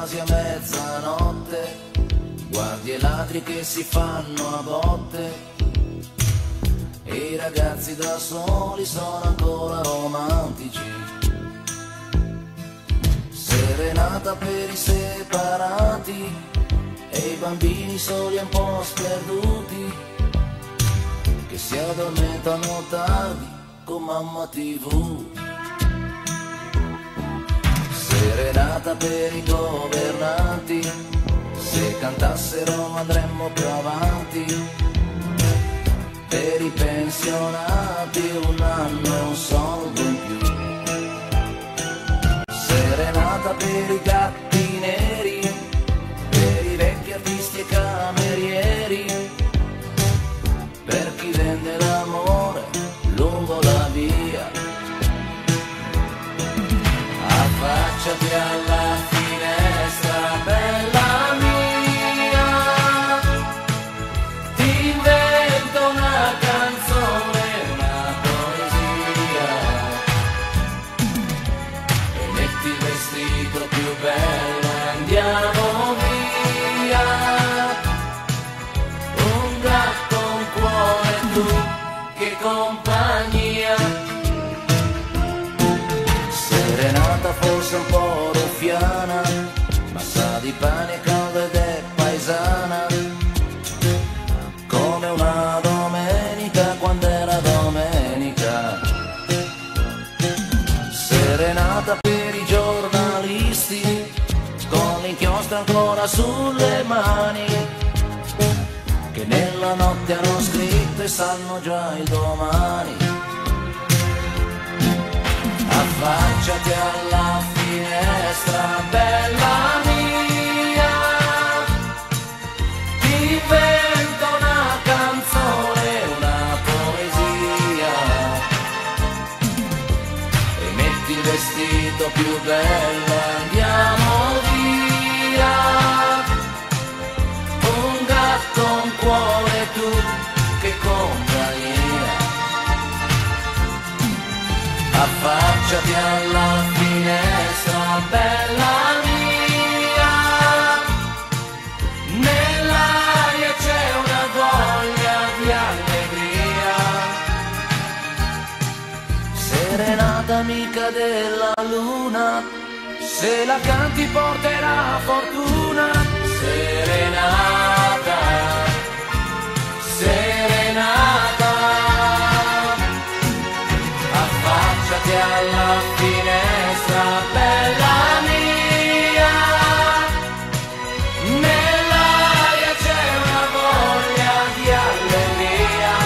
quasi a mezzanotte, guardi i ladri che si fanno a botte, e i ragazzi da soli sono ancora romantici. Serenata per i separati e i bambini soli un po' sperduti, che si addormentano tardi con mamma TV. Serenata per i governanti, se cantassero andremmo più avanti. Per i pensionati un anno e un soldo in più. Serenata per i gatti neri, per i vecchi artisti e camerieri, per chi vende l'amore lungo la via. Affacciati alla finestra, bella mia, ti invento una canzone, una poesia, e metti il vestito più bello e andiamo via. Un gatto, un cuore, tu, che compagnia. Serenata forse un po' ruffiana, ma sa di pane caldo ed è paesana, come una domenica quando era domenica. Serenata per i giornalisti, con l'inchiostro ancora sulle mani, che nella notte hanno scritto e sanno già il domani. Affacciati alla finestra, bella mia, ti invento una canzone, una poesia, e metti il vestito più bello e andiamo via. Un gatto, un cuore, tu, che compagnia. Affacciati alla finestra, bella mia, nell'aria c'è una voglia di allegria. Serenata amica della luna, se la canti porterà fortuna. Serenata, serenata, affacciati alla finestra, bella mia, nell'aria c'è una voglia di allegria.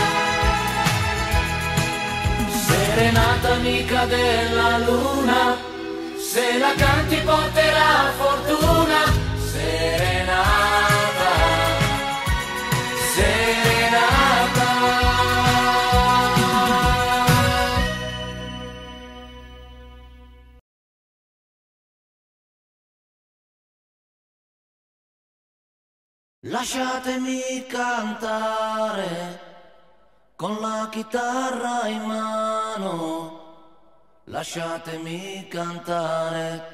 Serenata amica della luna, se la canti porterà fortuna. Serenata, serenata. Lasciatemi cantare con la chitarra in mano, lasciatemi cantare,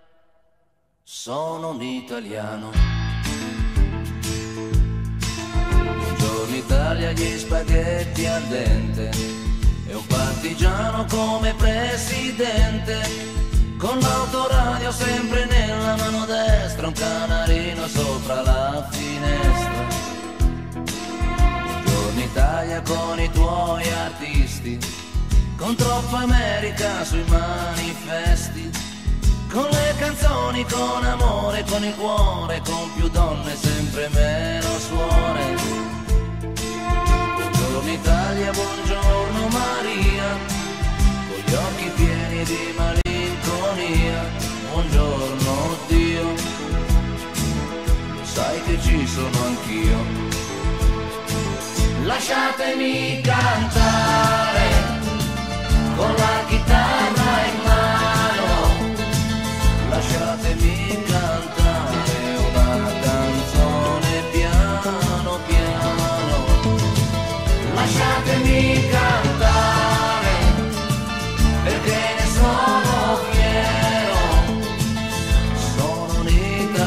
sono un italiano. Buongiorno Italia, gli spaghetti al dente e un partigiano come presidente, con l'autoradio sempre nella mano destra, un canarino sopra la finestra. Buongiorno Italia con i tuoi artisti, con troppa America sui manifesti, con le canzoni, con amore, con il cuore, con più donne, sempre meno suore. Buongiorno Italia, buongiorno Maria, con gli occhi pieni di malinconia. Buongiorno Dio, sai che ci sono anch'io. Lasciatemi cantare con la chitarra in mano, lasciatemi cantare una canzone piano piano. Lasciatemi cantare perché ne sono fiero, sono un italiano.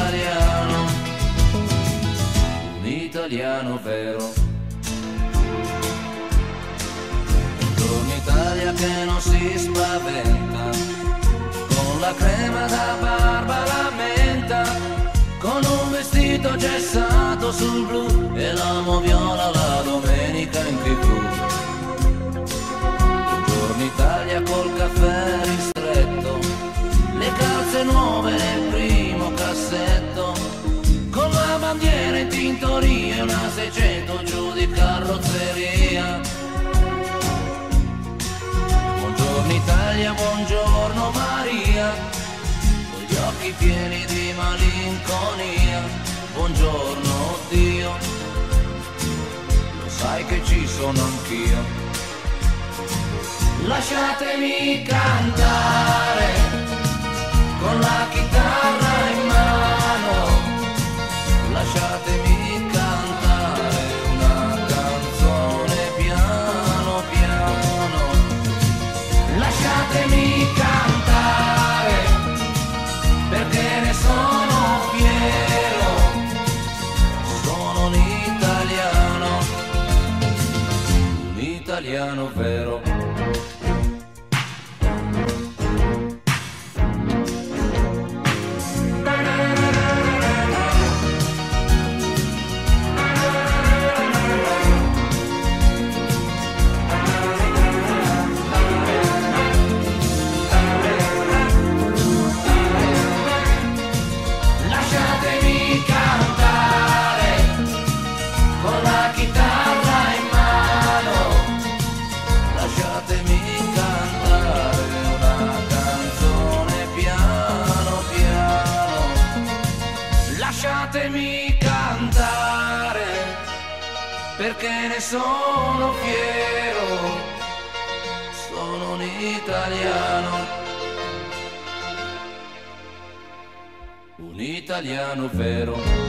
schermo viola la domenica in TV. Buongiorno Italia col caffè ristretto, le calze nuove nel primo cassetto, con la bandiera in tintoria e una 600 giù di carrozzeria. Buongiorno Italia, buongiorno Maria, con gli occhi pieni di malinconia. Buongiorno Dio, lo sai che ci sono anch'io. Lasciatemi cantare con la chitarra in mano, lasciatemi cantare una canzone piano piano, lasciatemi cantare perché ne sono fiero, sono un italiano vero. Lasciatemi cantare perché ne sono fiero, sono un italiano vero.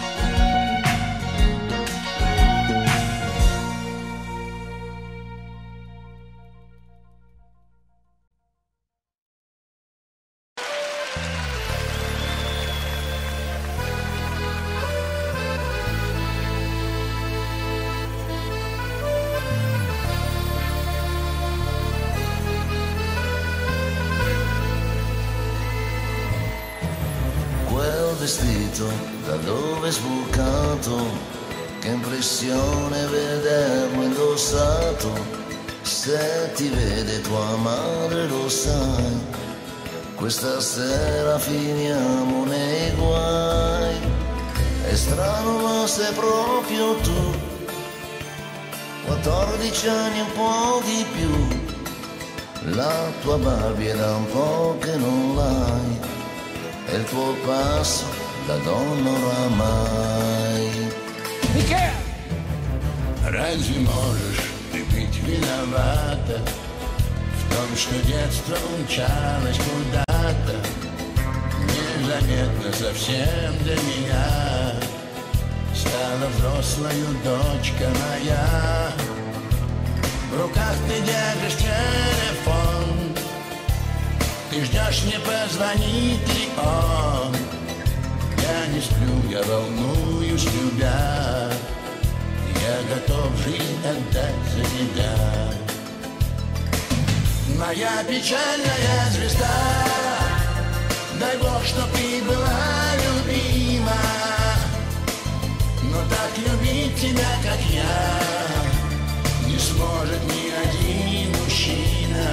Vestito, da dove è sbucato, che impressione vederlo indossato. Se ti vede tua madre lo sai, questa sera finiamo nei guai. È strano ma sei proprio tu, 14 anni e un po' di più, la tua Barbie è da un po' che non l'hai, e il tuo passo da donna oramai. Michele! Разве можешь ты быть виновата в том, что детство умчалось куда-то незаметно совсем для меня? Стала взрослою дочка моя, в руках ты держишь телефон, ты ждешь, не позвонит ли он. Я не сплю, я волнуюсь, любя, я готов жизнь отдать за тебя. Моя печальная звезда, дай Бог, чтоб ты была любима, но так любить тебя, как я, не сможет ни один мужчина.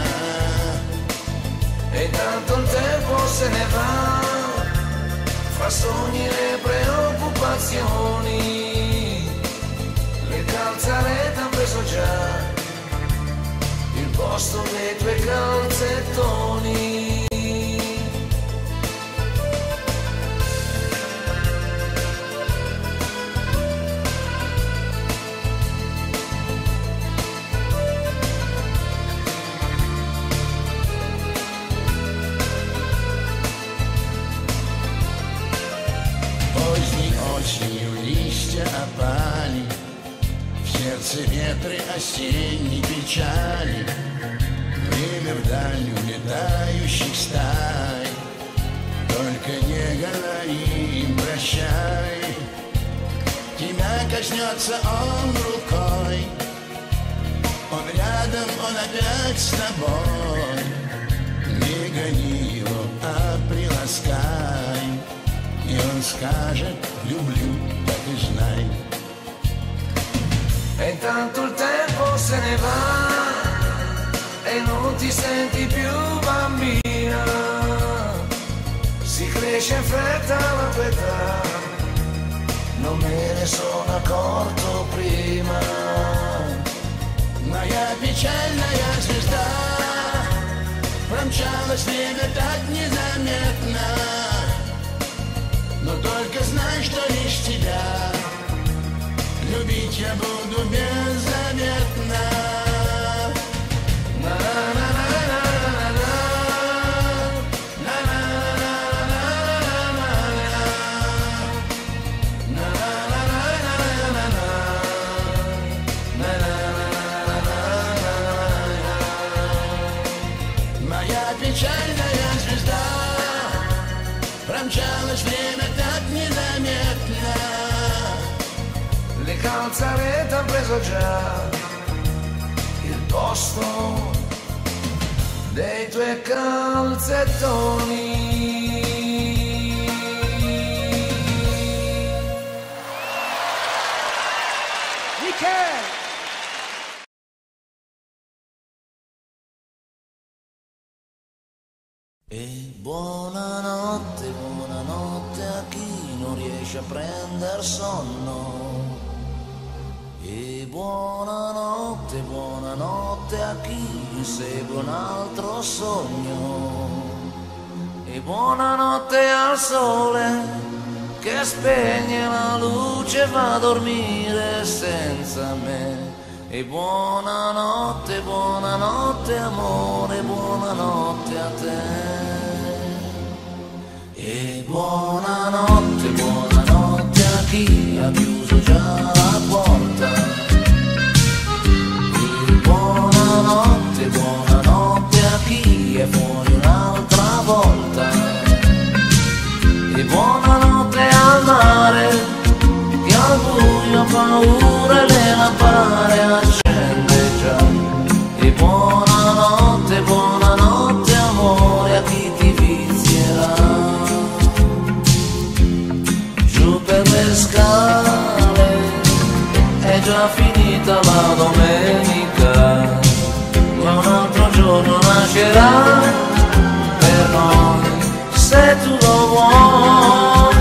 E tanto il tempo se ne va, fra sogni e preoccupazioni, le calzarete han preso già il posto dei tuoi calzettoni. Осенью листья опали, в сердце ветры осенней печали, время вдаль улетающих стай. Только не говори им прощай, тебя коснется он рукой, он рядом, он опять с тобой. Не гони его, а приласкай, и он скажет: люблю, так и знай. E intanto il tempo se ne va e non ti senti più bambina. Si cresce in fretta la tua età, non me ne sono accorto prima. Моя печальная звезда промчалась время так незаметно. Но только знай, что лишь тебя любить я буду беззаветно. Моя печальная звезда промчалась время так незаметно. Le calzarete han preso già il posto dei tuoi calzettoni. E buonanotte, buonanotte a chi non riesce a prender sonno. E buonanotte, buonanotte a chi insegue un altro sogno. E buonanotte al sole che spegne la luce e va a dormire senza me. E buonanotte, buonanotte amore, buonanotte a te. E buonanotte, buonanotte a chi ha chiuso già la porta. E buonanotte, buonanotte a chi è fuori un'altra volta. E buonanotte al mare che al buio ha paura e le lampade accende già. E buonanotte, buonanotte amore a chi ti vizierà. Giù per le scale è già finita la domenica, ma un altro giorno nascerà per noi se tu lo vuoi.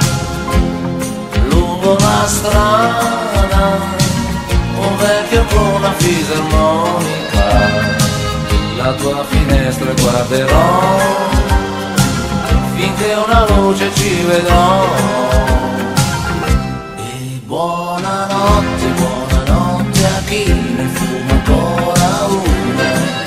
Lungo la strada un vecchio con una fisarmonica, la tua finestra guarderò finché una luce ci vedrò. E buonanotte, buonanotte a chi ne fuma ancora una.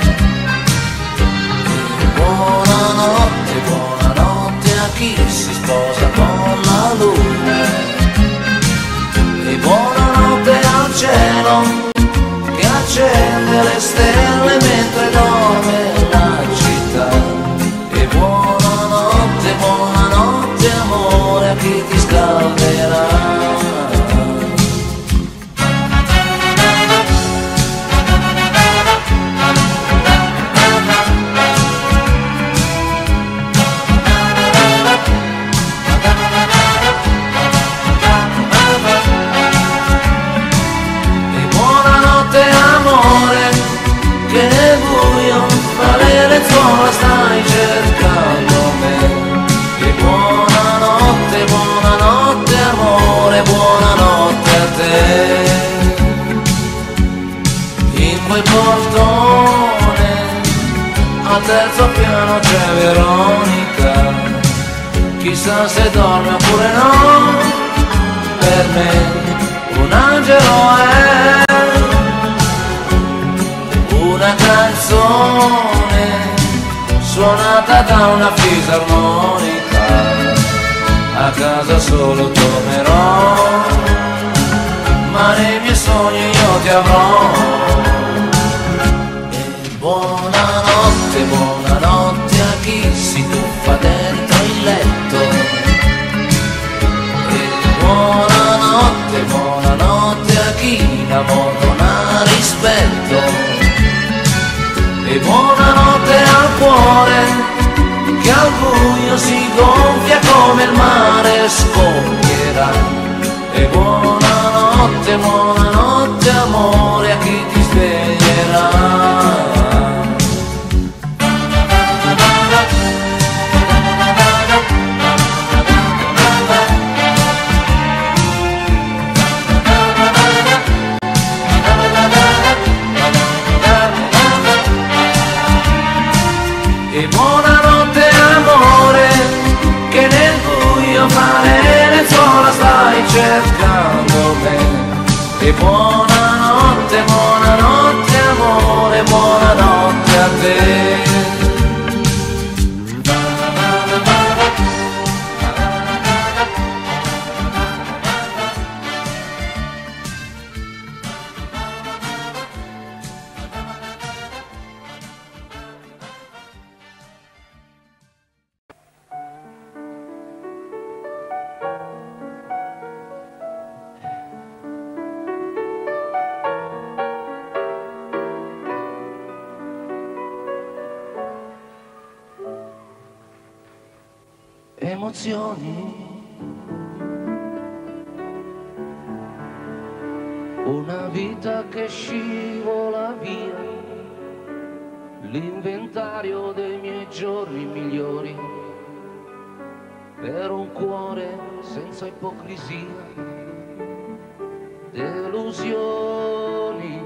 E buonanotte, buonanotte a chi si sposa con la luna. E buonanotte al cielo che accende le stelle mentre dorme la città. E buonanotte, buonanotte amore a chi ti scalderà. Lenzuola stai cercando me. E buonanotte, buonanotte amore, buonanotte a te. In quel portone al terzo piano c'è Veronica, chissà se dorme oppure no. Per me un angelo è una canzone suonata da una fisarmonica. A casa solo tornerò, ma nei miei sogni io ti avrò. E buonanotte, buonanotte a chi si tuffa dentro il letto. E buonanotte, buonanotte a chi l'amor non ha rispetto. E buonanotte al cuore che al buio si gonfia come il mare scoppierà. E buonanotte, buonanotte amore. amore a chi ti sveglierà. E buonanotte amore, che nel buio fra le lenzuola stai cercando me. E buonanotte, buonanotte amore, buonanotte a te. Emozioni, una vita che scivola via, l'inventario dei miei giorni migliori, per un cuore senza ipocrisia, delusioni,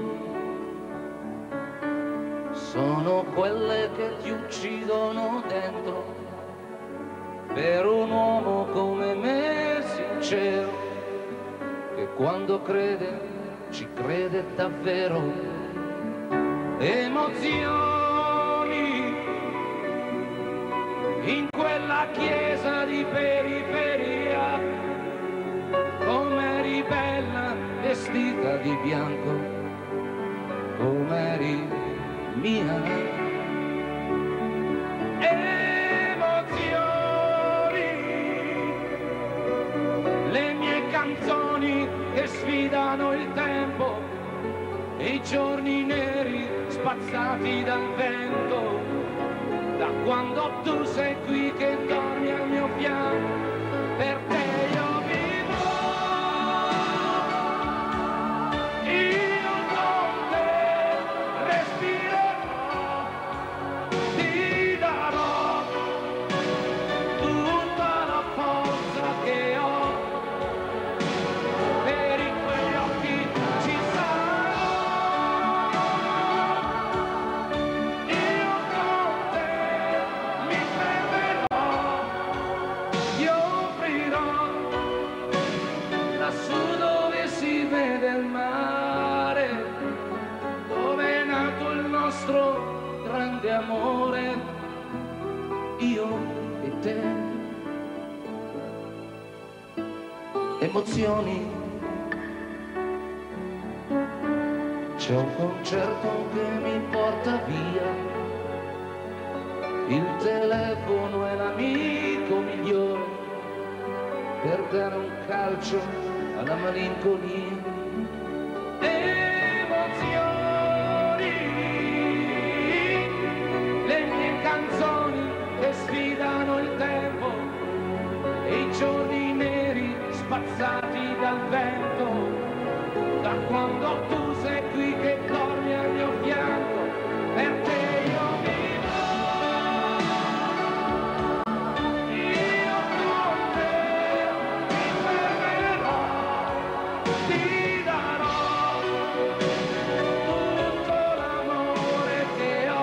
sono quelle che ti uccidono dentro. Per un uomo come me sincero, che quando crede ci crede davvero. Emozioni in quella chiesa di periferia, com'eri bella vestita di bianco, com'eri mia. Canzoni che sfidano il tempo e i giorni neri spazzati dal vento, da quando tu sei qui che dormi al mio fianco, per te io vivo, io con te respirerò, ti darò tutta la forza che ho. Grande amore, io e te. Emozioni, c'è un concerto che mi porta via, il telefono è l'amico migliore per dare un calcio alla malinconia. Sfidano il tempo e i giorni neri spazzati dal vento, da quando tu sei qui che dormi al mio fianco, per te io vivo, io con te mi fermerò, ti darò tutto l'amore che ho.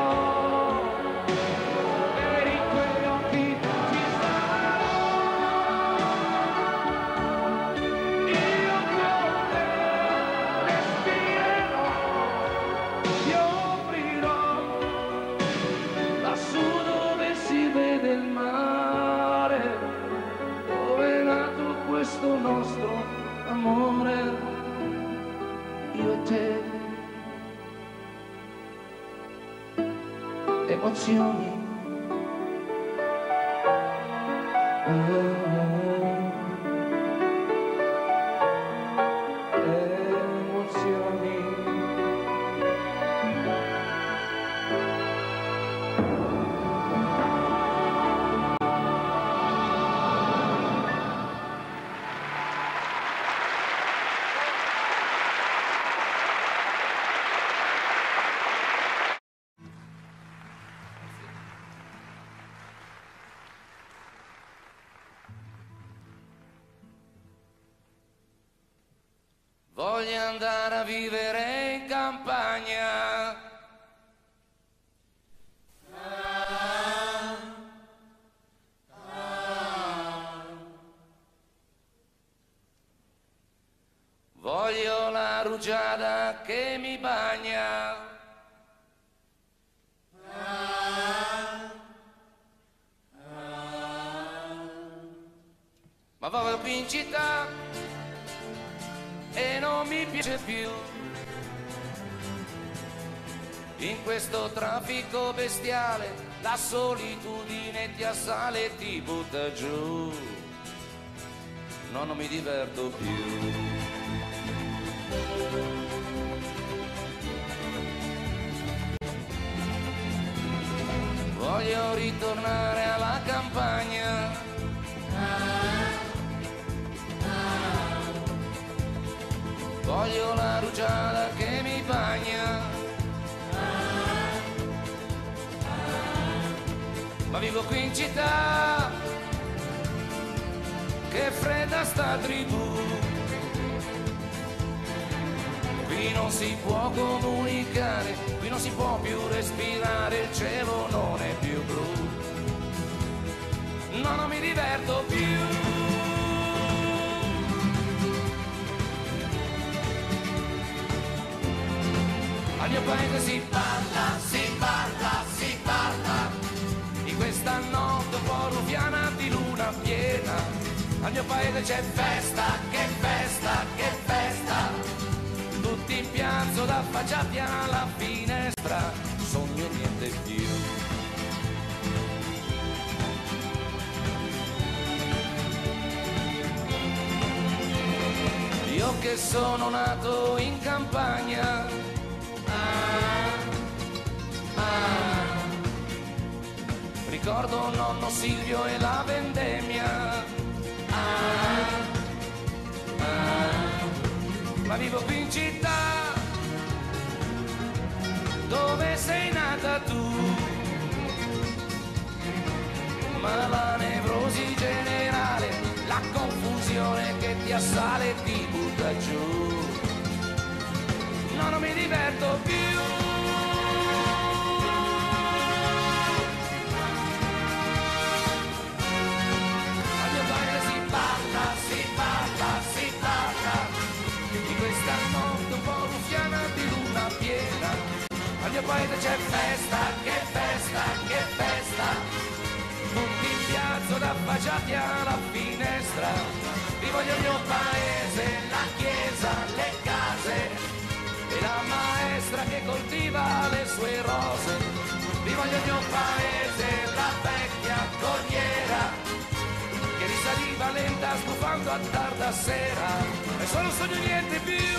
Questo nostro amore, io e te. Emozioni, emozioni. Voglio andare a vivere in campagna. Voglio la rugiada che mi bagna. Ma vado qui in città e non mi piace più. In questo traffico bestiale la solitudine ti assale e ti butta giù. No, non mi diverto più. Voglio ritornare alla campagna. Voglio la rugiada che mi bagna. Ma vivo qui in città, che fredda sta tribù. Qui non si può comunicare, qui non si può più respirare, il cielo non è più blu. No, non mi diverto più. Al mio paese si parla, si parla, si parla di questa notte un po' ruffiana di luna piena. Al mio paese c'è festa, che festa, che festa. Tutti in piazza da affacciati alla finestra, sogno e niente più. Io che sono nato in campagna, ricordo nonno Silvio e la vendemmia. Ma vivo qui in città, dove sei nata tu. Ma la nevrosi generale, la confusione che ti assale e ti butta giù. No, non mi diverto più. Al mio paese si parla, si parla, si parla di questa notte un po' ruffiana di luna piena. Al mio paese c'è festa, che festa, che festa. Tutti in piazza da affacciati alla finestra. Rivoglio il mio paese, la chiesa, le case e la maestra che coltiva le sue rose. Rivoglio il mio paese, la vecchia corriera che risaliva lenta sbuffando a tarda sera. E solo sogno niente più.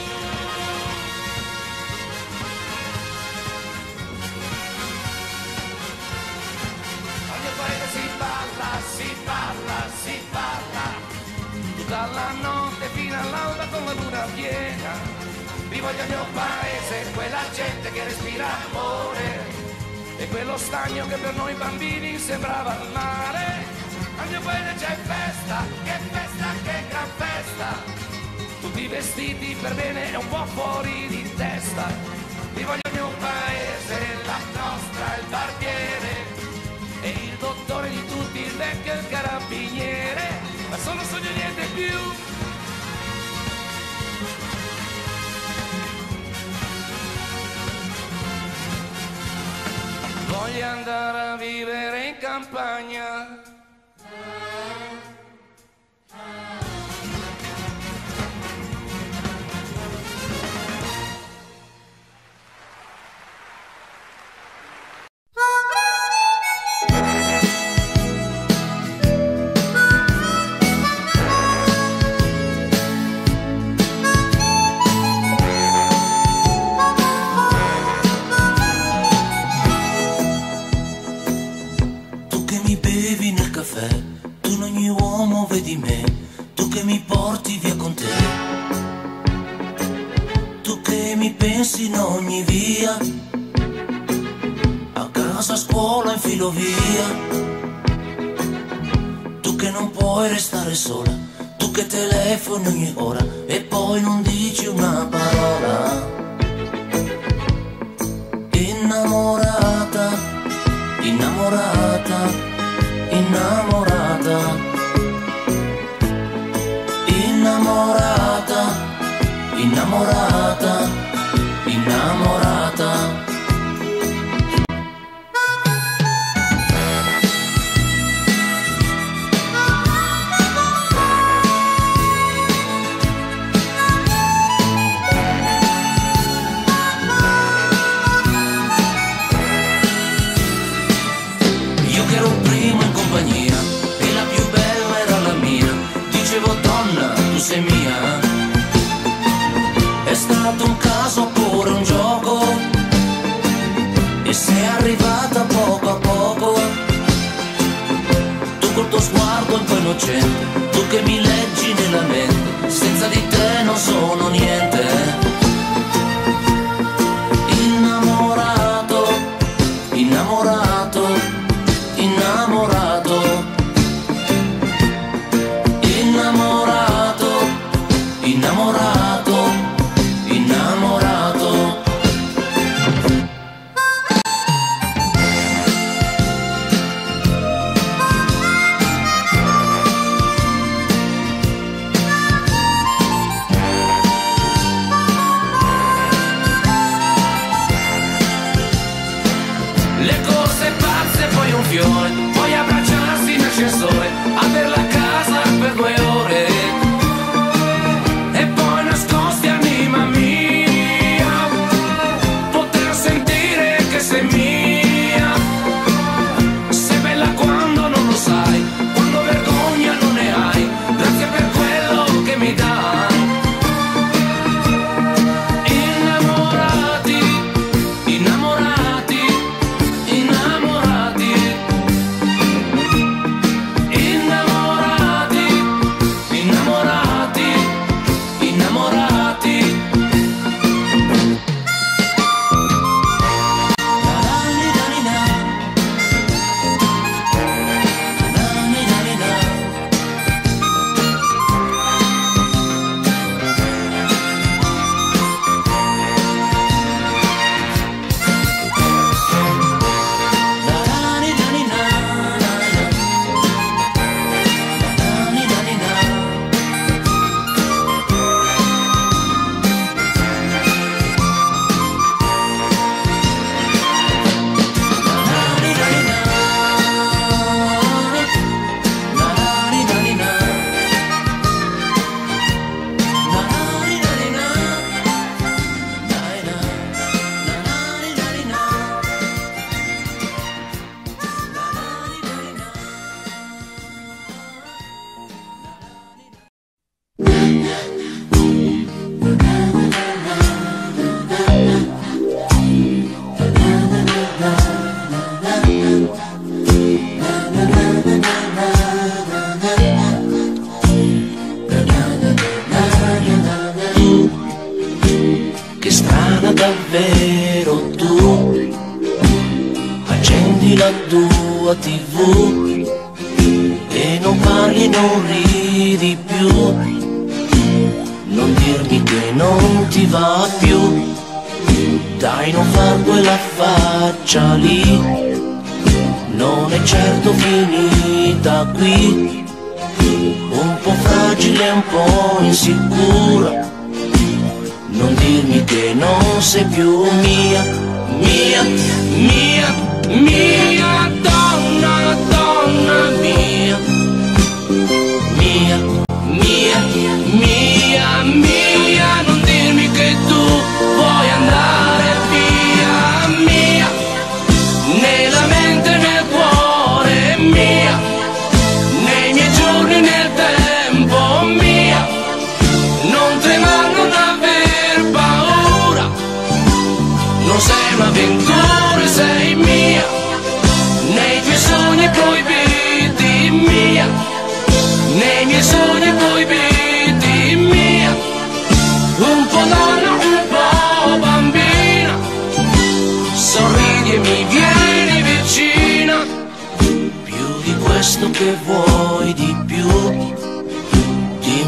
Al mio paese si parla, si parla, si parla tutta la notte fino all'alba con la luna piena. Rivoglio il mio paese, quella gente che respira amore e quello stagno che per noi bambini sembrava il mare. Al mio paese c'è festa, che gran festa. Tutti vestiti per bene e un po' fuori di testa. Rivoglio il mio paese, la nostra, il barbiere e il dottore di tutti, il vecchio e il carabiniere. Ma solo sogno niente più. Voglio andare a vivere in campagna. Tu in ogni uomo vedi me, tu che mi porti via con te, tu che mi pensi in ogni via, a casa, a scuola, in filovia, tu che non puoi restare sola, Tu che telefoni ogni ora e poi non dici una parola. Innamorata, innamorata, innamorata, innamorata, innamorata, innamorata. E la più bella era la mia, dicevo donna tu sei mia. È stato un caso oppure un gioco, e sei arrivata poco a poco. Tu col tuo sguardo un po' innocente, tu che mi leggi nella mente, senza di te non sono niente. Innamorato, innamorato, innamorato, innamorato, innamorato, innamorato. Le corse pazze, poi un fiore, poi abbracciarsi in ascensore, aver la casa per 2 ore, e poi nascosti anima mia, poter sentire che sei mia. Sei bella quando non lo sai, quando vergogna non ne hai, grazie per quello che mi dai. Innamorati, innamorati, innamorati, innamorati, innamorati, innamorati. Che strana davvero tu, accendi la tua TV e non parli e non ridi più, non dirmi che non ti va più, dai non far quella faccia lì, non è certo finita qui, un po' fragile, un po' insicura. Non dirmi che non sei più mia, mia, mia, mia donna, donna mia, mia, mia, mia, mia. Non dirmi che tu vuoi andare via, mia, nella mente, nel cuore, mia, nei miei giorni, nel tempo, mia. Non tremare, non aver paura, non sei un'avventura, sei mia, nei tuoi sogni proibiti, mia, nei miei sogni proibiti, mia, un po' donna, un po' bambina, sorridi e mi vieni vicina, più di questo che vuoi di più, ti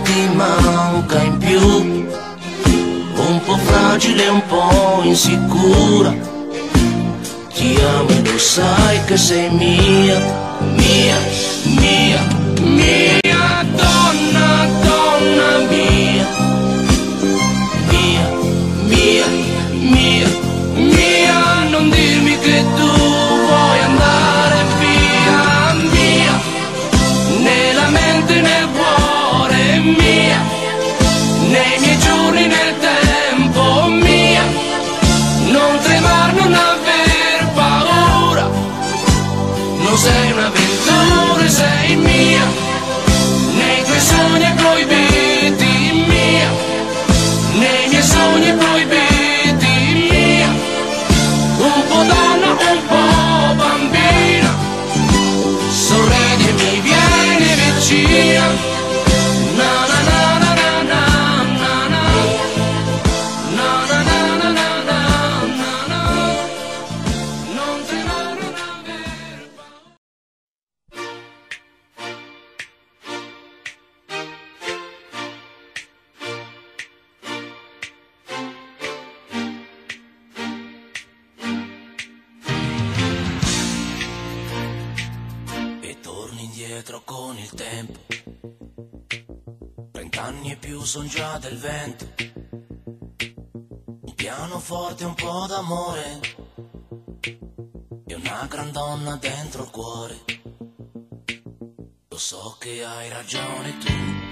ti manca in più, un po' fragile, un po' insicura. Ti amo e lo sai che sei mia, mia, mia, mia donna, donna mia, mia, mia, mia, mia. Non dirmi che tu vuoi andare via, mia, nella mente, nel cuore, mia, nei miei giorni, nel tempo, mia. Non tremar, non aver paura, non sei un'avventura, sei mia, nei tuoi sogni proibiti, mia, nei miei sogni proibiti, mia. Un po' donna, un po' bambina, sorridi e mi vieni vicina. Na na na na na na na na, na na na na na na na na. Non tremare, non aver paura. E torni indietro con il tempo, 30 anni e più son già del vento, un pianoforte, un po' d'amore e una gran donna dentro il cuore. Lo so che hai ragione tu,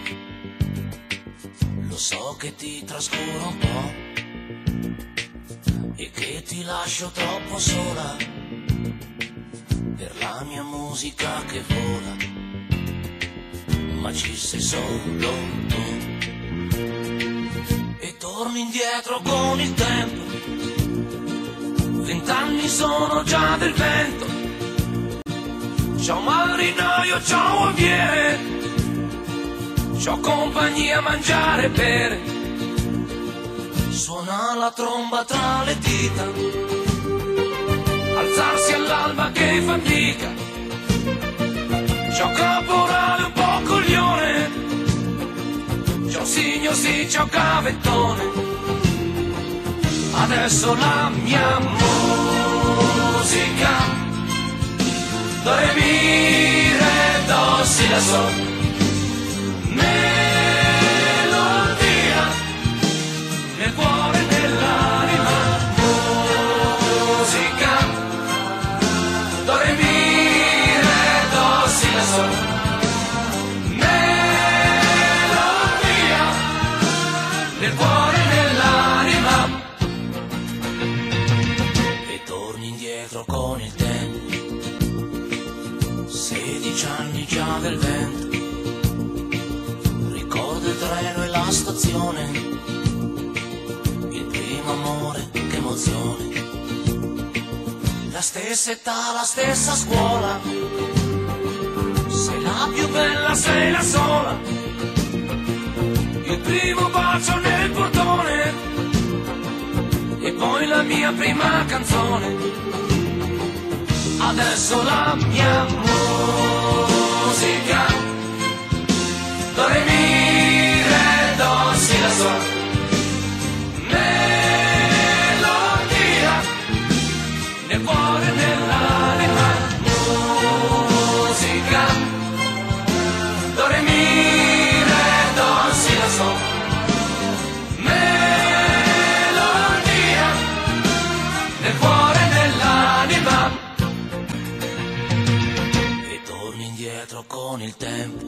lo so che ti trascuro un po' e che ti lascio troppo sola per la mia musica che vola, ma ci sei solo tu. E torni indietro con il tempo, 20 anni sono già del vento. Ciao marinaio, ciao avviene, c'ho compagnia a mangiare e bere. Suona la tromba tra le dita, alzarsi all'alba che fatica. Ciao caporale, un po' coglione, ciao signor sì, ciao cavettone. Adesso la mia musica, do re mi re do si la sol, melodia nel cuore e nell'anima. Musica, do re mi re do si la sol, melodia nel cuore e nell'anima. E torni indietro con il tempo, 16 anni già del vento. Ricordo il treno e la stazione, il primo amore, che emozione. La stessa età, la stessa scuola, sei la più bella, sei la sola. Il primo bacio nel portone e poi la mia prima canzone. Adesso la mia musica, do re mi re do si la sol, melodia nel cuore e nell'anima. Musica, do re mi re do si la sol, melodia nel cuore e nell'anima. E torni indietro con il tempo,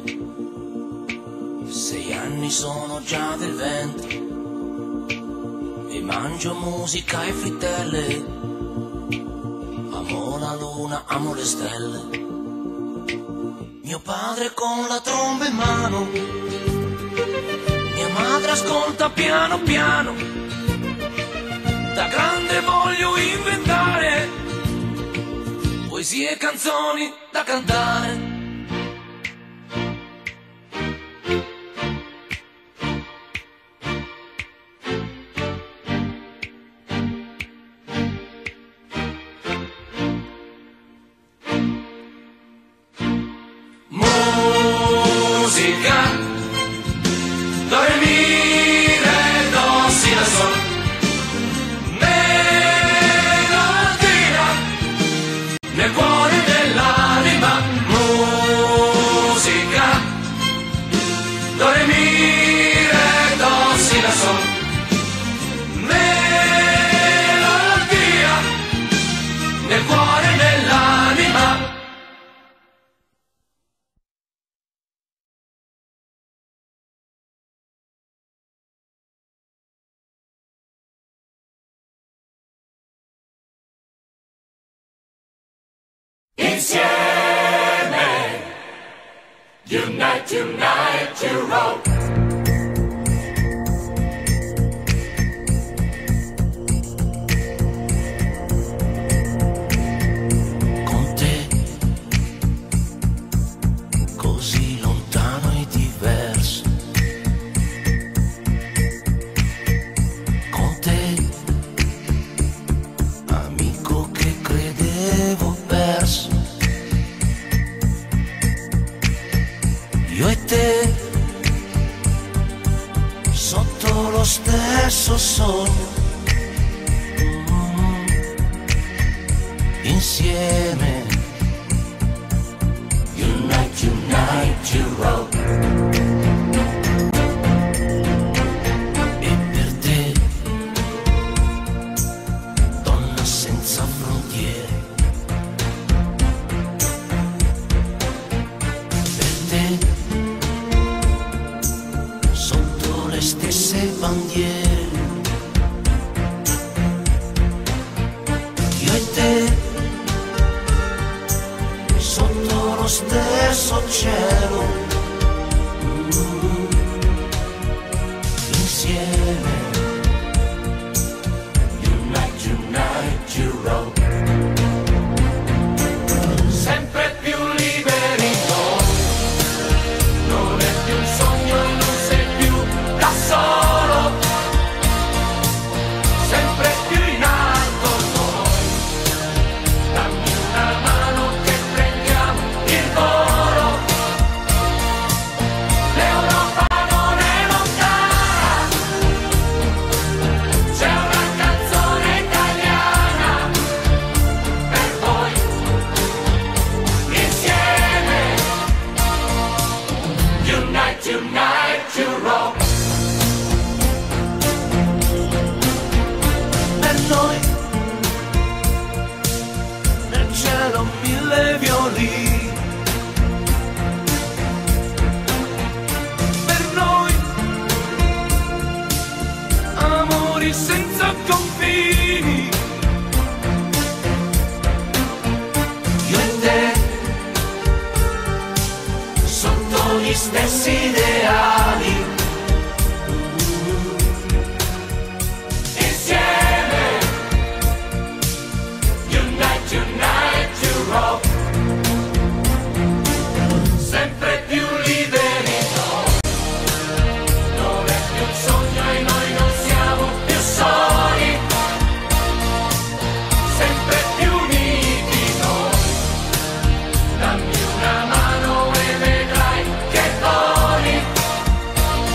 6 anni sono già del vento e mangio musica e frittelle, amo la luna, amo le stelle. Mio padre con la tromba in mano, mia madre ascolta piano piano. Da grande voglio inventare poesie e canzoni da cantare. do re mi re do si la sol, melodia nel cuore, nell'anima. Insieme, unite, unite, you roll. Con te, così lontano e diverso. Con te, amico che credevo perso. Io e te, sotto lo stesso sogno, insieme, Unite, unite, you roll. e per te, donna senza frontiere, per te, sotto le stesse bandiere, io e te, sotto lo stesso cielo, insieme, Unite, unite, you roll. Sempre più liberi noi, non è più un sogno, non sei più da solo. Sempre più in alto noi, dammi una mano che prendiamo il volo. L'Europa non è lontana, c'è una canzone italiana per voi. Insieme, unite, unite, you roll. per noi, nel cielo mille violini, per noi, amori senza confini, io e te, sotto gli stessi ideali, Insieme, unite, unite, you roll. Sempre più liberi noi, non è più un sogno e noi non siamo più soli. Sempre più uniti noi, dammi una mano e vedrai che voli.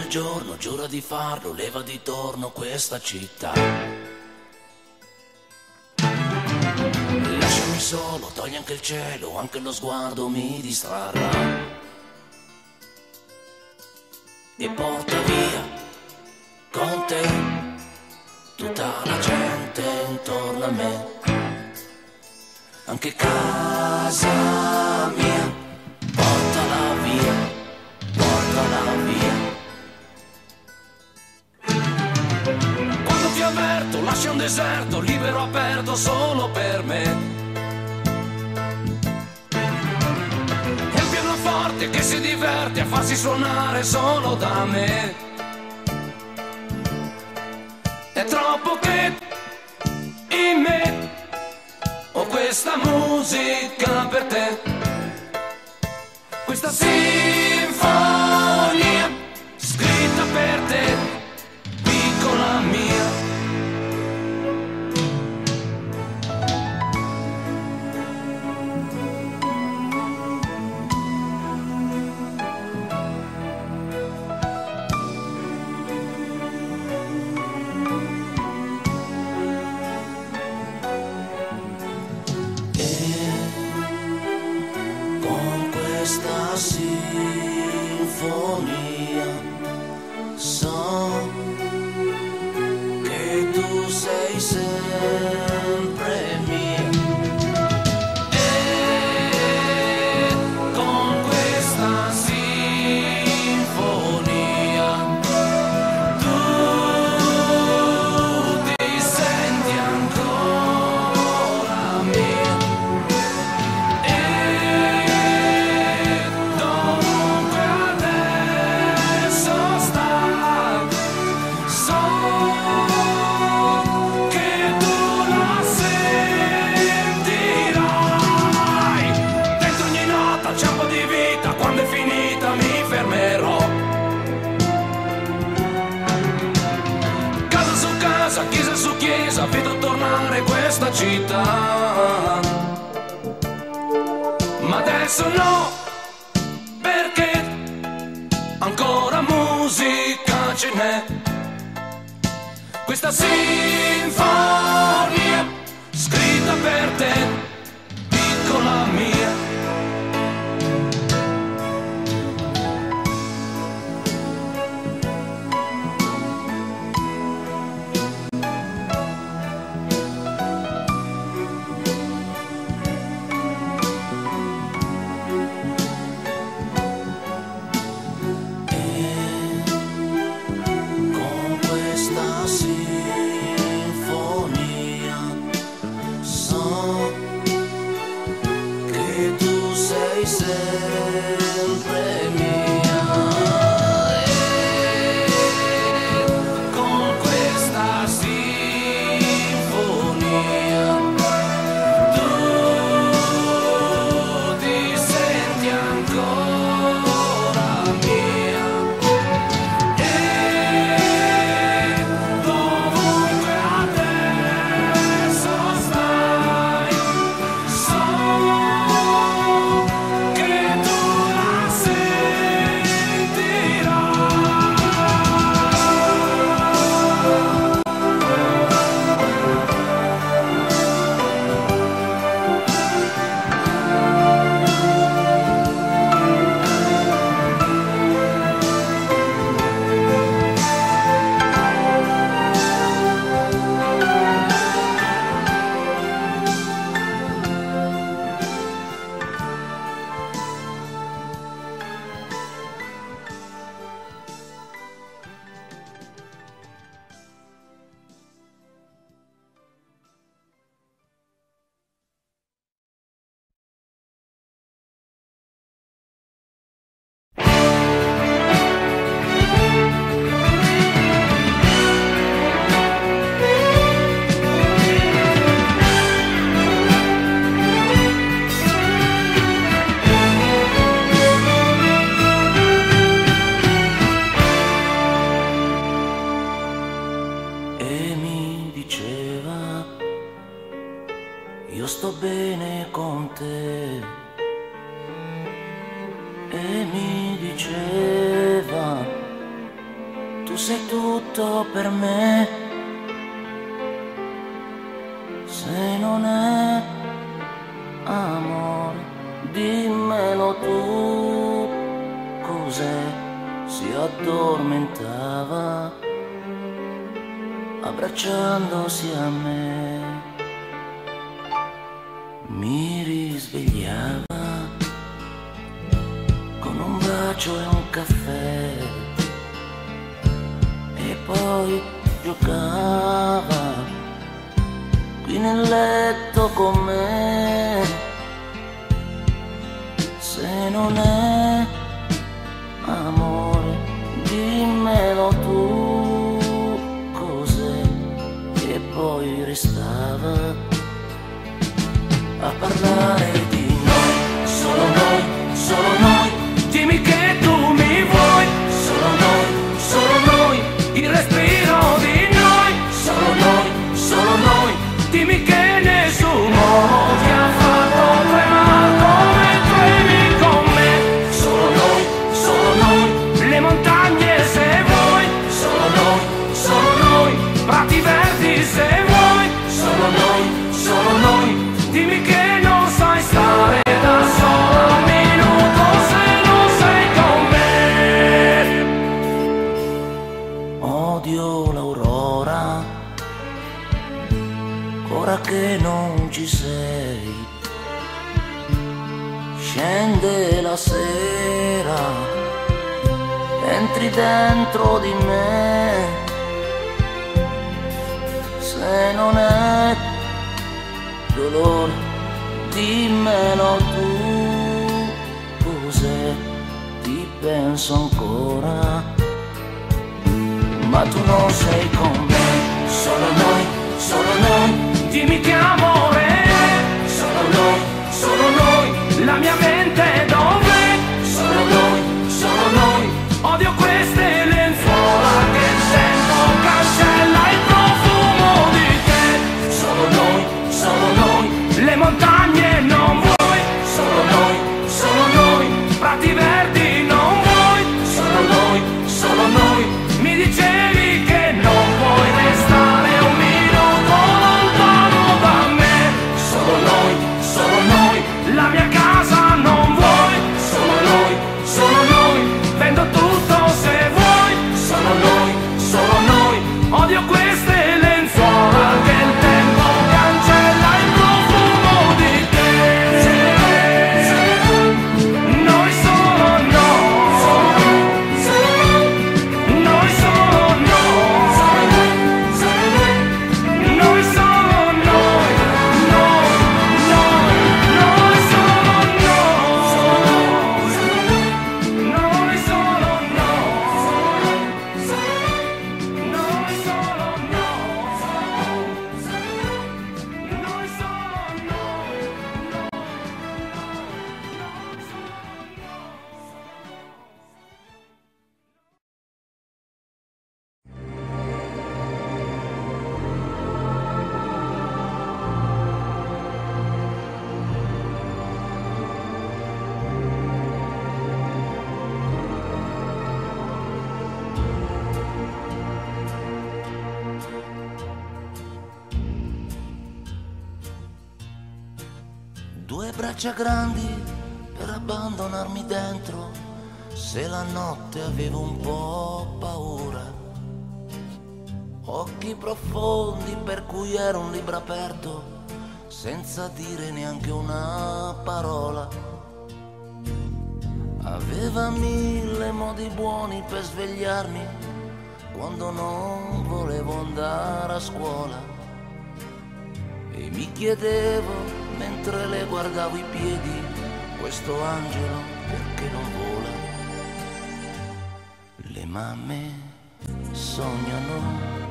giorno, giura di farlo, leva di torno questa città. Lasciami solo, togli anche il cielo, anche lo sguardo mi distrarrà. E porta via con te tutta la gente intorno a me, anche casa mia, portala via, portala via. Quando ti avverto, lascia un deserto, libero aperto solo per me. E il pianoforte che si diverte a farsi suonare solo da me. È troppo che in me ho questa musica per te, questa sinfonia scritta per te, piccola mia. Questa sinfonia so che tu sei sempre mia, e con questa sinfonia tu ti senti ancora mia. Chiesa su chiesa, vedo tornare questa città. Ma adesso no, perché ancora musica ce n'è. Questa sinfonia scritta per te, piccola mia. Sinfonia so sei tutto per me, se non è amore, dimmelo tu. Cos'è? Si addormentava abbracciandosi a me, mi risvegliava con un bacio e un caffè, e poi giocava qui nel letto con me. Se non è amore, dimmelo tu. Cos'è? E poi restava a parlare di noi, solo noi, solo noi. Dimmi che tu mi vuoi, solo noi, il respiro di noi, solo noi. Dimmi che nessuno ti ha fatto tremare come tremi con me. Solo noi, le montagne se vuoi, solo noi, prati verdi se vuoi, solo noi. Dimmi che non sai stare da sola un minuto se non sei con me. Odio l'aurora, ora che non ci sei. Scende la sera, entri dentro di me. Se non è dolore, dimmelo tu. Cos'è? Ti penso ancora, ma tu non sei con me. Solo noi, dimmi che amore è. Solo noi, la mia mente dov'è? Solo noi, odio queste lenzuola che sento, cancella il profumo di te. Solo noi, le montagne non vuoi, solo noi, prati verdi non vuoi, solo noi, mi dicevi che non puoi restare un minuto lontano da me. Solo noi, la mia casa non vuoi, solo noi, vendo tutto se vuoi, solo noi, odio queste lenzuola che il tempo cancella il profumo di te. Noi solo noi, noi solo noi, noi solo noi, noi solo noi, noi solo Due braccia grandi per abbandonarmi dentro, se la notte avevo un po' paura. Occhi profondi per cui ero un libro aperto, senza dire neanche una parola. Aveva mille modi buoni per svegliarmi quando non volevo andare a scuola. E mi chiedevo, mentre le guardavo i piedi, questo angelo perché non vola? Le mamme sognano,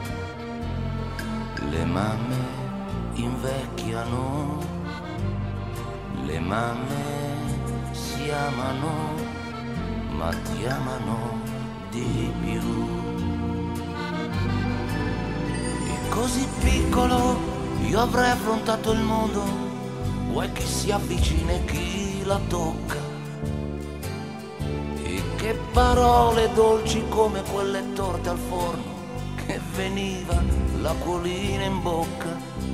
le mamme invecchiano, le mamme si amano, ma ti amano di più. E così piccolo io avrei affrontato il mondo, vuoi chi si avvicina e chi la tocca, e che che parole dolci come quelle torte al forno, che veniva l'acquolina in bocca,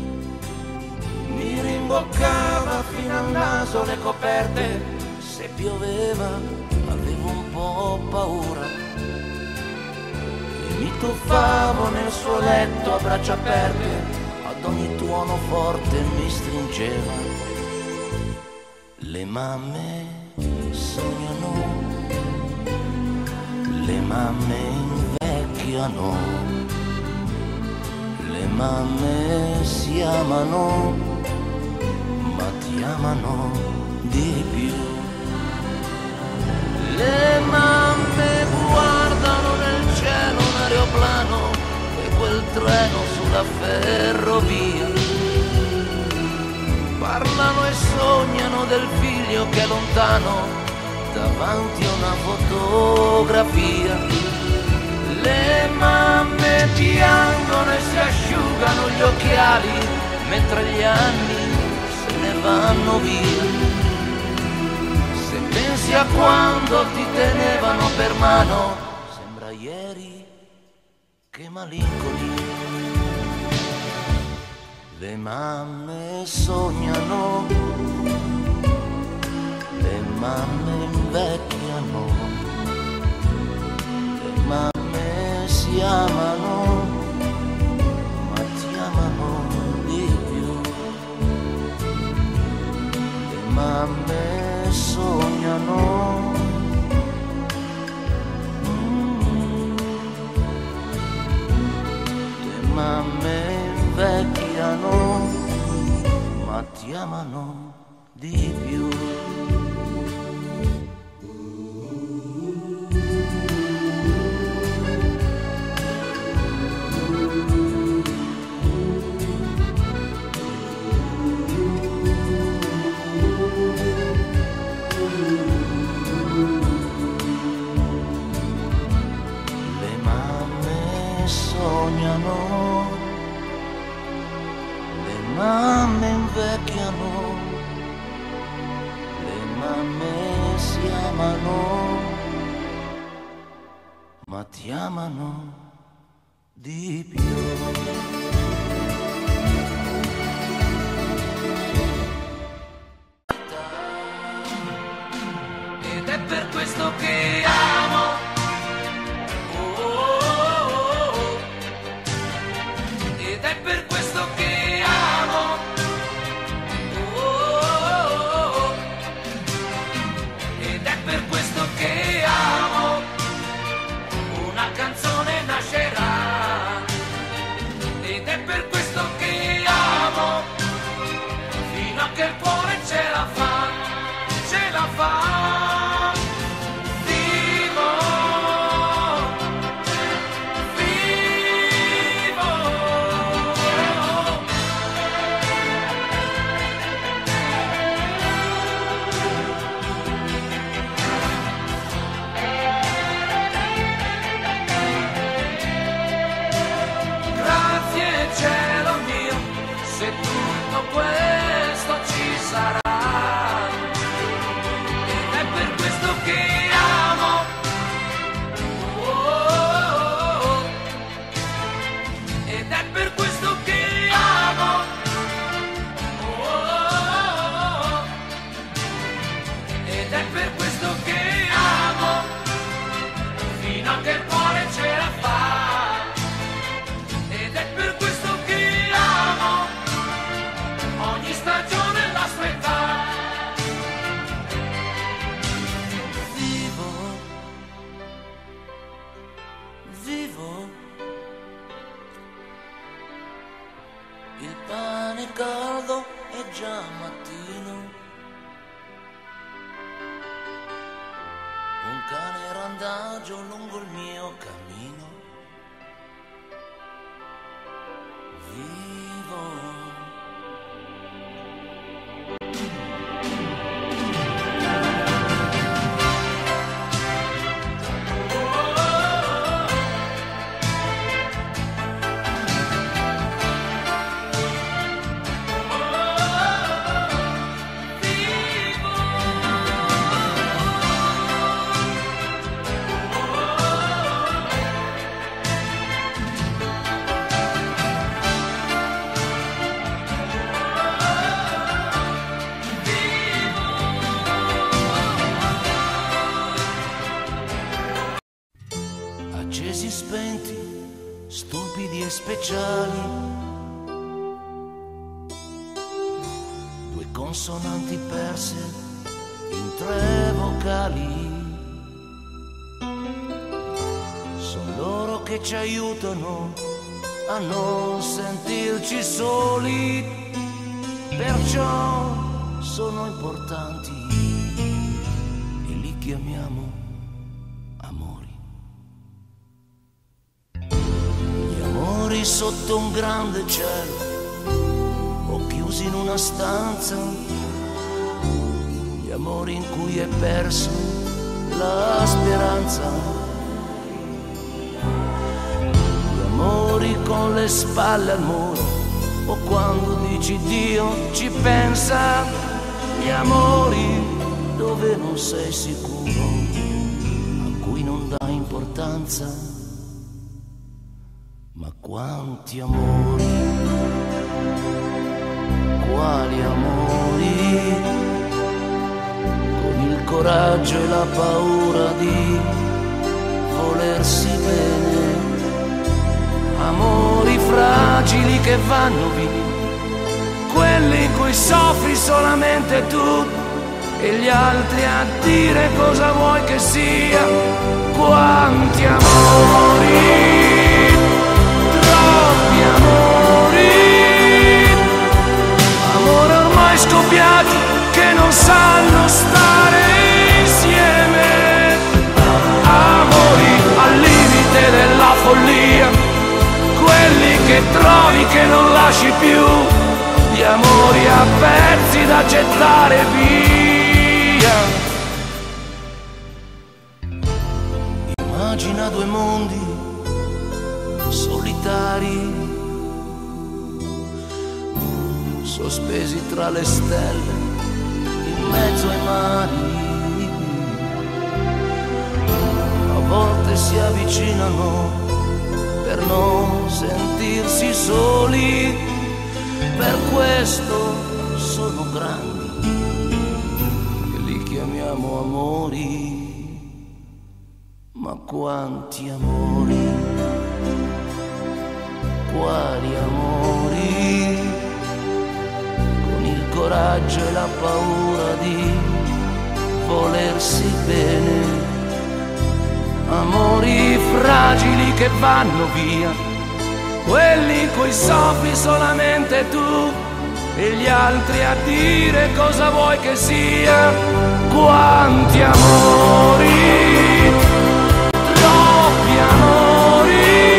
mi rimboccava fino al naso le coperte, se pioveva avevo un po' paura e mi tuffavo nel suo letto a braccia aperte, ad ogni tuono forte mi stringeva. Le mamme sognano, le mamme invecchiano, le mamme si amano, ma ti amano di più. Le mamme guardano nel cielo un aeroplano e quel treno sulla ferrovia, parlano e sognano del figlio che è lontano davanti a una fotografia. Le mamme piangono e si asciugano gli occhiali mentre gli anni se ne vanno via. Se pensi a quando ti tenevano per mano, sembra ieri, che malinconia. Le mamme sognano, le mamme invecchiano, le mamme si amano, ma ti amano di più. Le mamme sognano, le mamme invecchiano, ma ti amano di più. Le mamme sognano, le mamme invecchiano, le mamme si amano, ma ti amano di più. Ed è per questo che amo, oh, oh, oh, oh. Ed è per questo che amo, oh, oh, oh. Ed è per questo che amo, una canzone nascerà. Ed è per questo che amo, fino a che il cuore ce la fa, ce la fa. Cielo mio, se tutto questo ci sarà, ed è per questo che amo, oh, oh, oh. Ed è per questo che amo, oh, oh, oh. Ed è per questo che amo, fino a che il cuore ce la fa. Ed è per questo che amo, ogni stagione l'aspetta. Vivo, vivo, il pane è caldo è già mattino, un cane randagio lungo il mio cammino. Vivo. accesi spenti, stupidi e speciali, due consonanti perse in tre vocali. Sono loro che ci aiutano a non sentirci soli, perciò sono importanti e li chiamiamo amori. Gli amori sotto un grande cielo o chiusi in una stanza, gli amori in cui è persa la speranza. Amori con le spalle al muro o quando dici Dio ci pensa, gli amori dove non sei sicuro, a cui non dai importanza. Ma quanti amori, quali amori, con il coraggio e la paura di volersi bene. Amori fragili che vanno via, quelli in cui soffri solamente tu e gli altri a dire cosa vuoi che sia. Quanti amori, troppi amori, amori ormai scoppiati che non sanno stare insieme, amori al limite della follia, quelli che trovi che non lasci più, gli amori a pezzi da gettare via. Immagina due mondi solitari, sospesi tra le stelle, in mezzo ai mari. A volte si avvicinano per non sentirsi soli, per questo sono grandi e li chiamiamo amori. Ma quanti amori, quali amori, con il coraggio e la paura di volersi bene. Amori fragili che vanno via, quelli in cui soffri solamente tu e gli altri a dire cosa vuoi che sia. Quanti amori, troppi amori,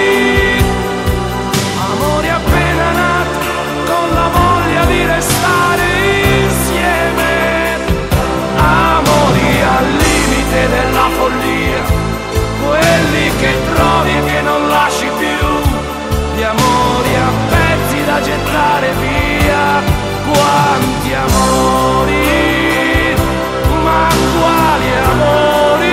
amori appena nati con la voglia di restare insieme, amori al limite della follia, quelli che trovi e che non lasci più, gli amori a pezzi da gettare via. Quanti amori, ma quali amori,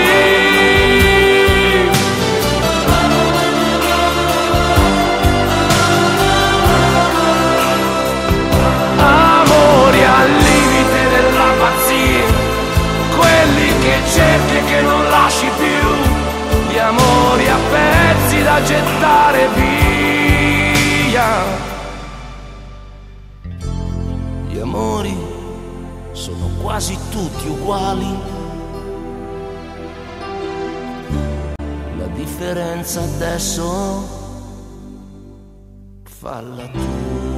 amori al limite della pazzia, quelli che cerchi e che non lasci più, gli amori a pezzi da gettare via. Gli amori sono quasi tutti uguali, la differenza adesso falla tu.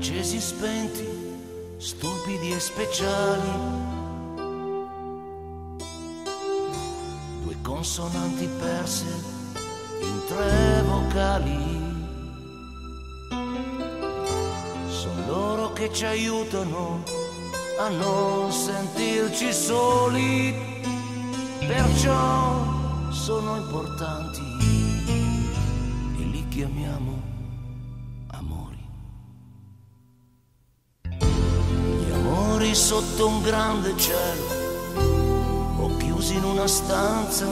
accesi e spenti, stupidi e speciali, due consonanti perse in tre vocali. Sono loro che ci aiutano a non sentirci soli, perciò sono importanti e li chiamiamo amori. Gli amori sotto un grande cielo o chiusi in una stanza,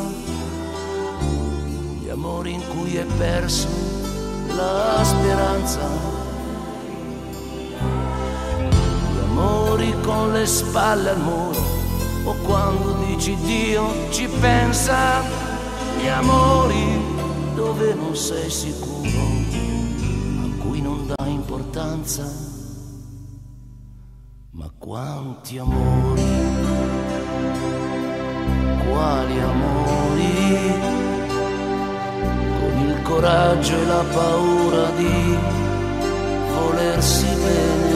gli amori in cui è persa la speranza. Amori con le spalle al muro o quando dici Dio ci pensa, gli amori dove non sei sicuro, a cui non dai importanza. Ma quanti amori, quali amori, con il coraggio e la paura di volersi bene.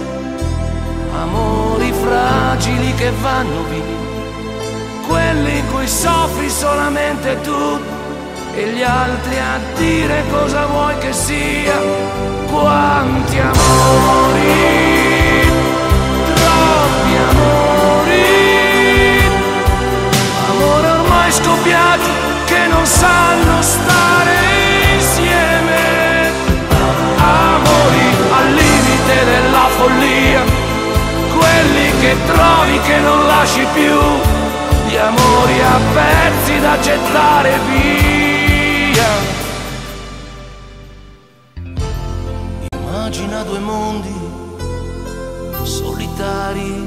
Amori fragili che vanno via, quelli in cui soffri solamente tu e gli altri a dire cosa vuoi che sia. Quanti amori, troppi amori, amori ormai scoppiati che non sanno stare insieme, amori al limite della follia, quelli che trovi che non lasci più, gli amori a pezzi da gettare via. Immagina due mondi solitari,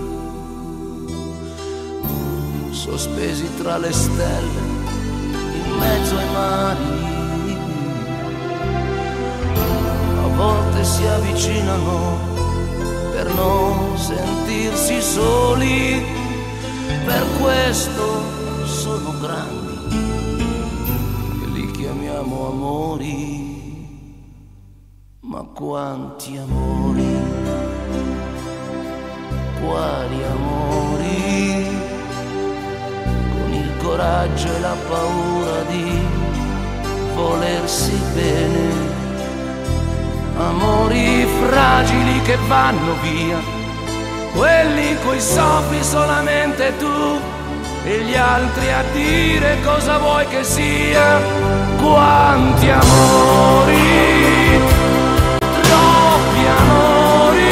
sospesi tra le stelle, in mezzo ai mari. A volte si avvicinano per non sentirsi soli, per questo sono grandi e li chiamiamo amori. Ma quanti amori, quali amori, con il coraggio e la paura di volersi bene. Amori fragili che vanno via, quelli in cui soffri solamente tu e gli altri a dire cosa vuoi che sia. Quanti amori, troppi amori,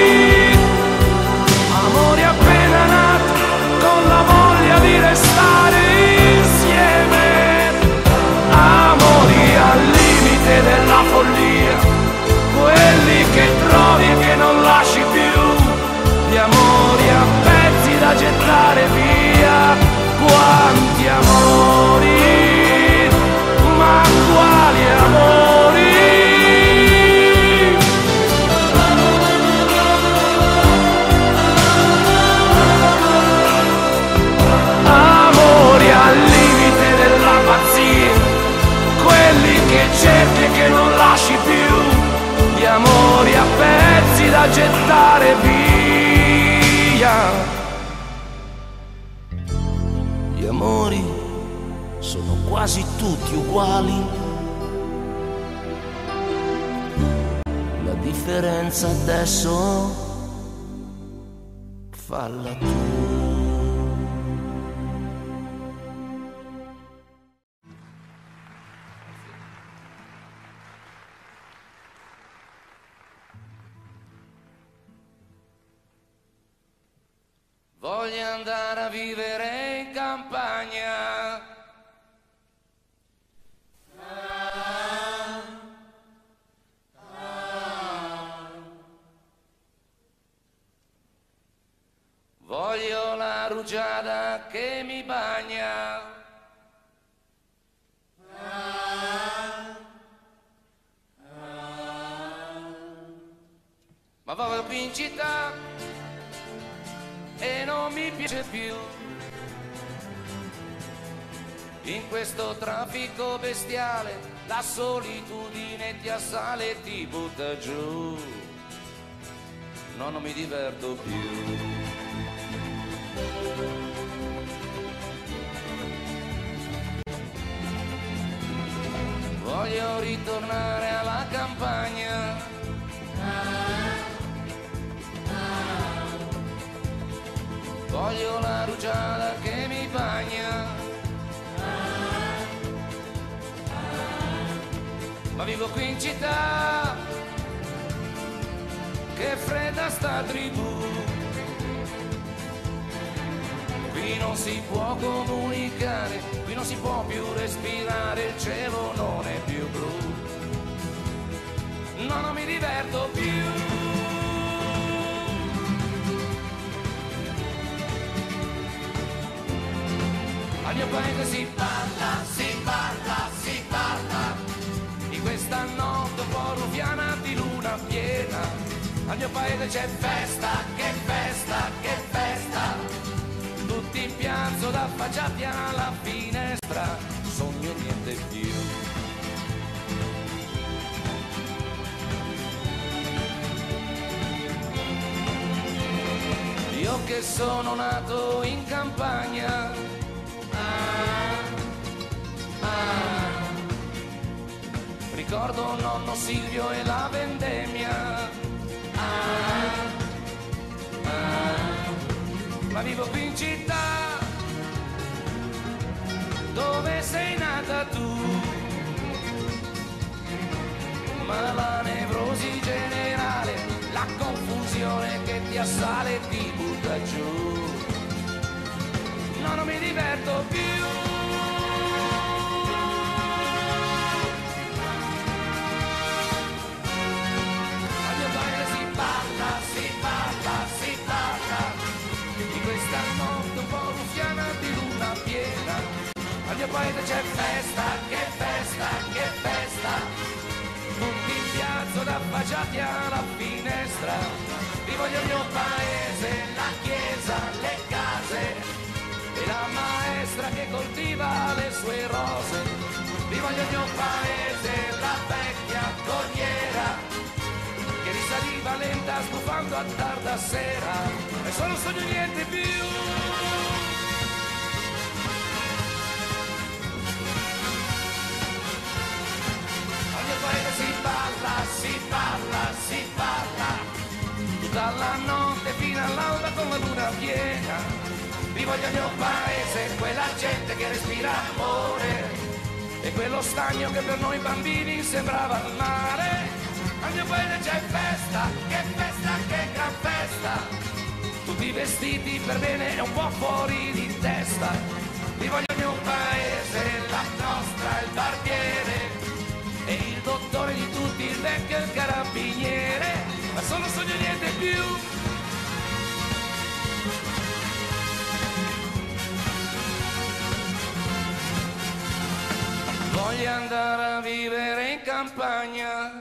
amori appena nati con la voglia di restare insieme, amori al limite della follia, quelli che trovi e che non lasci più, gli amori a pezzi da gettare via. Quanti amori, ma quali amori, amori al limite della pazzia, quelli che cerchi e che non lasci più, gli amori a pezzi da gettare via. Gli amori sono quasi tutti uguali, la differenza adesso falla tu. Voglio andare a vivere in campagna, voglio la rugiada che mi bagna, ma vado qui in città e non mi piace più, in questo traffico bestiale la solitudine ti assale e ti butta giù. no, non mi diverto più. Voglio ritornare alla campagna. Voglio la rugiada che mi bagna. Ma vivo qui in città, che fredda sta tribù. Qui non si può comunicare, qui non si può più respirare, il cielo non è più blu. No, non mi diverto più. Al mio paese si parla, si parla, si parla di questa notte un po' ruffiana di luna piena. Al mio paese c'è festa, che festa, che festa. Tutti in piazzo affacciati alla finestra, sogno niente più. Io che sono nato in campagna, ricordo nonno Silvio e la vendemmia. Ma vivo qui in città, dove sei nata tu. Ma la nevrosi generale, la confusione che ti assale ti butta giù. No, non mi diverto più. Al mio paese si parla, si parla, si parla di questa notte un po' ruffiana di luna piena. Al mio paese c'è festa, che festa, che festa. Tutti in piazza affacciati alla finestra. Rivoglio il mio paese, la chiesa, le case e la maestra che coltiva le sue rose. Rivoglio il mio paese, la vecchia corriera che risaliva lenta sbuffando a tarda sera. E solo sogno niente più. Al mio paese si parla, si parla, si parla tutta la notte fino all'alba con la luna piena. Rivoglio il mio paese, quella gente che respira amore e quello stagno che per noi bambini sembrava il mare. Al mio paese c'è festa, che gran festa. Tutti vestiti per bene e un po' fuori di testa. Rivoglio il mio paese, la nostra, il barbiere e il dottore di tutti, il vecchio e il carabiniere. Ma solo sogno niente più. Voglio andare a vivere in campagna.